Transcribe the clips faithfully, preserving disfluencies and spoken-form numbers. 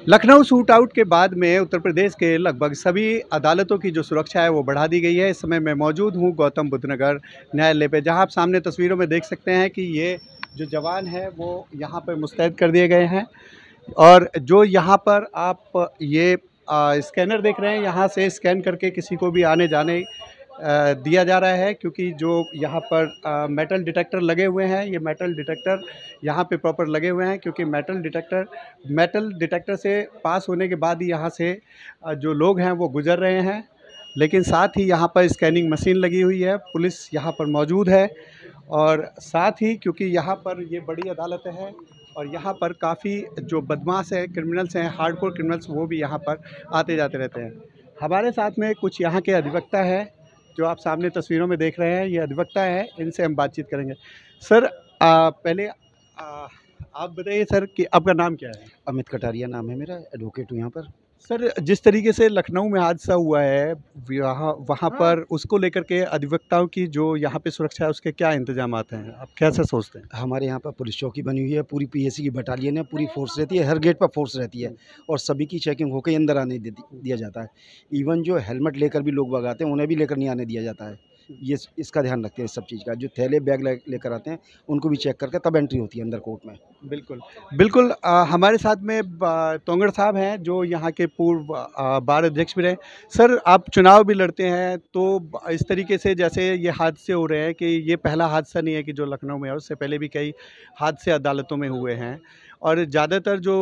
Lucknow shoot out के बाद में उत्तर प्रदेश के लगभग सभी अदालतों की जो सुरक्षा है वो बढ़ा दी गई है। इस समय मैं मौजूद हूँ गौतम बुद्ध नगर न्यायालय पे, जहाँ आप सामने तस्वीरों में देख सकते हैं कि ये जो जवान है वो यहाँ पर मुस्तैद कर दिए गए हैं। और जो यहाँ पर आप ये आ, स्कैनर देख रहे हैं, यहाँ से स्कैन करके किसी को भी आने जाने आ, दिया जा रहा है, क्योंकि जो यहाँ पर आ, मेटल डिटेक्टर लगे हुए हैं, ये मेटल डिटेक्टर यहाँ पे प्रॉपर लगे हुए हैं, क्योंकि मेटल डिटेक्टर मेटल डिटेक्टर से पास होने के बाद ही यहाँ से आ, जो लोग हैं वो गुजर रहे हैं। लेकिन साथ ही यहाँ पर स्कैनिंग मशीन लगी हुई है, पुलिस यहाँ पर मौजूद है। और साथ ही क्योंकि यहाँ पर ये बड़ी अदालत है और यहाँ पर काफ़ी जो बदमाश हैं, क्रिमिनल्स हैं, हार्डकोर क्रिमिनल्स, वो भी यहाँ पर आते जाते रहते हैं। हमारे साथ में कुछ यहाँ के अधिवक्ता हैं, जो आप सामने तस्वीरों में देख रहे हैं, ये अधिवक्ता है, इनसे हम बातचीत करेंगे। सर आ, पहले आ, आप बताइए सर कि आपका नाम क्या है? अमित कटारिया नाम है मेरा, एडवोकेट हूँ यहाँ पर। सर, जिस तरीके से लखनऊ में हादसा हुआ है, वहाँ वहाँ पर उसको लेकर के अधिवक्ताओं की जो यहाँ पे सुरक्षा है, उसके क्या इंतजामात हैं, आप कैसे सोचते हैं? हमारे यहाँ पर पुलिस चौकी बनी हुई है, पूरी पीएसी की बटालियन है, पूरी फोर्स रहती है, हर गेट पर फोर्स रहती है और सभी की चेकिंग होकर अंदर आने दिया जाता है। इवन जो हेलमेट लेकर भी लोग भगाते हैं, उन्हें भी लेकर नहीं आने दिया जाता है। ये इसका ध्यान रखते हैं, इस सब चीज़ का। जो थैले बैग लेकर आते हैं उनको भी चेक करके तब एंट्री होती है अंदर कोर्ट में। बिल्कुल बिल्कुल। आ, हमारे साथ में तोंगड़ साहब हैं, जो यहाँ के पूर्व बार अध्यक्ष भी रहे। सर, आप चुनाव भी लड़ते हैं, तो इस तरीके से जैसे ये हादसे हो रहे हैं कि ये पहला हादसा नहीं है कि जो लखनऊ में है, उससे पहले भी कई हादसे अदालतों में हुए हैं। और ज़्यादातर जो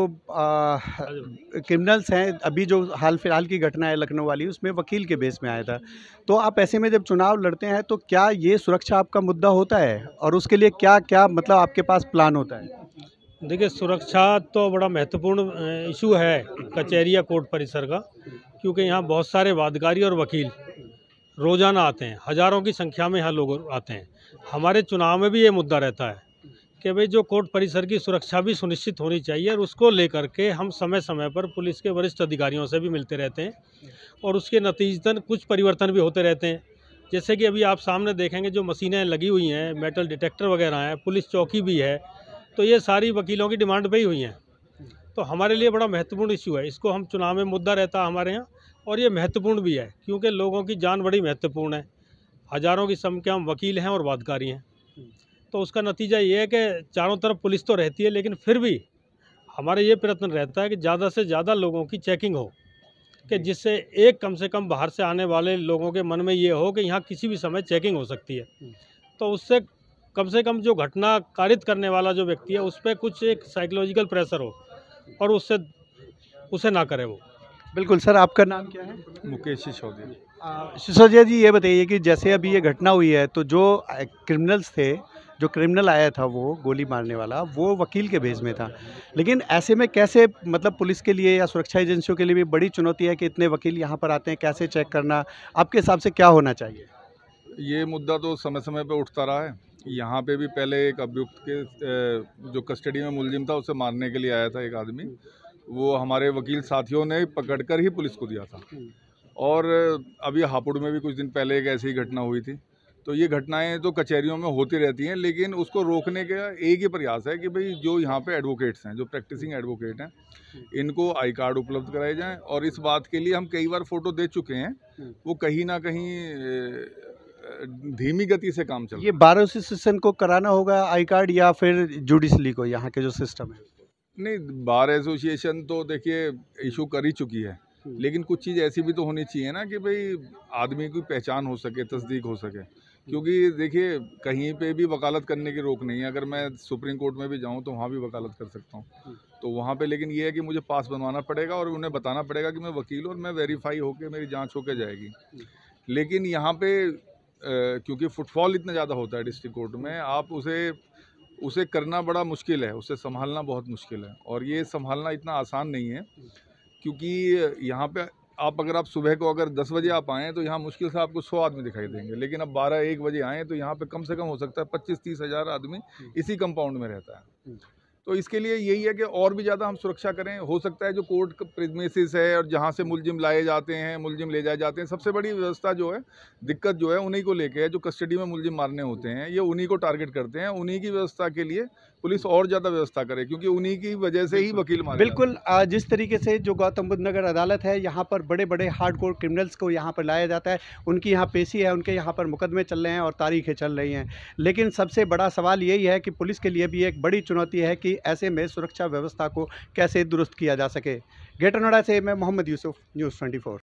क्रिमिनल्स हैं, अभी जो हाल फिलहाल की घटना है लखनऊ वाली, उसमें वकील के बेस में आया था। तो आप ऐसे में जब चुनाव लड़ते हैं तो क्या ये सुरक्षा आपका मुद्दा होता है, और उसके लिए क्या क्या मतलब आपके पास प्लान होता है? देखिए, सुरक्षा तो बड़ा महत्वपूर्ण इशू है कचहरी या कोर्ट परिसर का, क्योंकि यहाँ बहुत सारे वादकारी और वकील रोज़ाना आते हैं, हज़ारों की संख्या में यहाँ लोग आते हैं। हमारे चुनाव में भी ये मुद्दा रहता है कि भाई जो कोर्ट परिसर की सुरक्षा भी सुनिश्चित होनी चाहिए, और उसको लेकर के हम समय समय पर पुलिस के वरिष्ठ अधिकारियों से भी मिलते रहते हैं और उसके नतीजतन कुछ परिवर्तन भी होते रहते हैं। जैसे कि अभी आप सामने देखेंगे जो मशीनें लगी हुई हैं, मेटल डिटेक्टर वगैरह हैं, पुलिस चौकी भी है, तो ये सारी वकीलों की डिमांड पे ही हुई हैं। तो हमारे लिए बड़ा महत्वपूर्ण इशू है, इसको हम चुनाव में मुद्दा रहता है हमारे यहाँ, और ये महत्वपूर्ण भी है क्योंकि लोगों की जान बड़ी महत्वपूर्ण है। हज़ारों की संख्या में वकील हैं और वादकारी हैं, तो उसका नतीजा ये है कि चारों तरफ पुलिस तो रहती है, लेकिन फिर भी हमारा ये प्रयत्न रहता है कि ज़्यादा से ज़्यादा लोगों की चेकिंग हो, कि जिससे एक कम से कम बाहर से आने वाले लोगों के मन में ये हो कि यहाँ किसी भी समय चेकिंग हो सकती है। तो उससे कम से कम जो घटना कारित करने वाला जो व्यक्ति है, उस पर कुछ एक साइकोलॉजिकल प्रेशर हो और उससे उसे ना करे वो। बिल्कुल। सर, आपका नाम क्या है? मुकेश सिसोदिया। सिसोदिया जी, ये बताइए कि जैसे अभी ये घटना हुई है, तो जो क्रिमिनल्स थे, जो क्रिमिनल आया था वो गोली मारने वाला, वो वकील के भेस में था। लेकिन ऐसे में कैसे, मतलब पुलिस के लिए या सुरक्षा एजेंसियों के लिए भी बड़ी चुनौती है कि इतने वकील यहाँ पर आते हैं, कैसे चेक करना, आपके हिसाब से क्या होना चाहिए? ये मुद्दा तो समय समय पे उठता रहा है। यहाँ पे भी पहले एक अभियुक्त के जो कस्टडी में मुलजिम था, उसे मारने के लिए आया था एक आदमी, वो हमारे वकील साथियों ने पकड़कर ही पुलिस को दिया था। और अभी हापुड़ में भी कुछ दिन पहले एक ऐसी घटना हुई थी। तो ये घटनाएं तो कचहरियों में होती रहती हैं, लेकिन उसको रोकने का एक ही प्रयास है कि भाई जो यहाँ पे एडवोकेट्स हैं, जो प्रैक्टिसिंग एडवोकेट हैं, इनको आई कार्ड उपलब्ध कराए जाएं। और इस बात के लिए हम कई बार फोटो दे चुके हैं, वो कहीं ना कहीं धीमी गति से काम चल रहा है। ये बार एसोसिएशन को कराना होगा आई कार्ड, या फिर जुडिशली को, यहाँ के जो सिस्टम है? नहीं, बार एसोसिएशन तो देखिए इशू कर ही चुकी है, लेकिन कुछ चीज़ ऐसी भी तो होनी चाहिए ना कि भाई आदमी की पहचान हो सके, तस्दीक हो सके। क्योंकि देखिए, कहीं पे भी वकालत करने की रोक नहीं है। अगर मैं सुप्रीम कोर्ट में भी जाऊं तो वहाँ भी वकालत कर सकता हूँ। तो वहाँ पे लेकिन ये है कि मुझे पास बनवाना पड़ेगा और उन्हें बताना पड़ेगा कि मैं वकील हूँ और मैं वेरीफाई होकर मेरी जाँच होकर जाएगी। लेकिन यहाँ पे क्योंकि फुटफॉल इतना ज़्यादा होता है डिस्ट्रिक्ट कोर्ट में, आप उसे उसे करना बड़ा मुश्किल है, उसे संभालना बहुत मुश्किल है। और ये संभालना इतना आसान नहीं है, क्योंकि यहाँ पे आप अगर आप सुबह को अगर दस बजे आप आएँ तो यहाँ मुश्किल से आपको सौ आदमी दिखाई देंगे, लेकिन अब बारह एक बजे आएँ तो यहाँ पे कम से कम हो सकता है पच्चीस तीस हज़ार आदमी इसी कंपाउंड में रहता है। तो इसके लिए यही है कि और भी ज़्यादा हम सुरक्षा करें। हो सकता है जो कोर्ट प्रीमिसेस है और जहाँ से मुलजिम लाए जाते हैं, मुलजिम ले जाए जाते हैं, सबसे बड़ी व्यवस्था जो है, दिक्कत जो है उन्हीं को लेके है। जो कस्टडी में मुलजिम मारने होते हैं, ये उन्हीं को टारगेट करते हैं। उन्हीं की व्यवस्था के लिए पुलिस और ज़्यादा व्यवस्था करे, क्योंकि उन्हीं की वजह से ही वकील मारे बिल्कुल अ, जिस तरीके से जो गौतम बुद्ध नगर अदालत है, यहाँ पर बड़े बड़े हार्डकोर क्रिमिनल्स को यहाँ पर लाया जाता है, उनकी यहाँ पेशी है, उनके यहाँ पर मुकदमे चल रहे हैं और तारीखें चल रही हैं। लेकिन सबसे बड़ा सवाल यही है कि पुलिस के लिए भी एक बड़ी चुनौती है कि ऐसे में सुरक्षा व्यवस्था को कैसे दुरुस्त किया जा सके। ग्रेटर नोएडा से मैं Mohammad Yusuf, news twenty four.